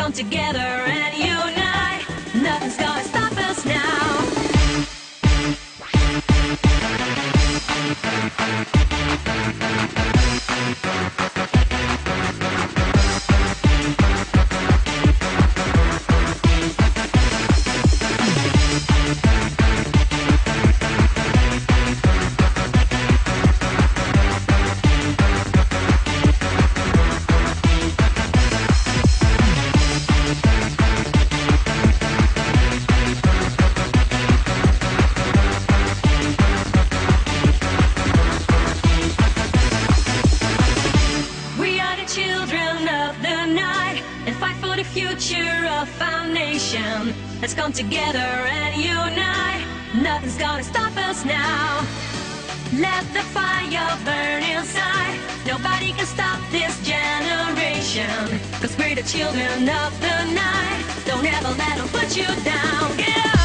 come together and unite. Nothing's gonna stop us now. Children of the night, and fight for the future of our nation. Let's come together and unite. Nothing's gonna stop us now. Let the fire burn inside. Nobody can stop this generation, 'cause we're the children of the night. Don't ever let them put you down. Get up!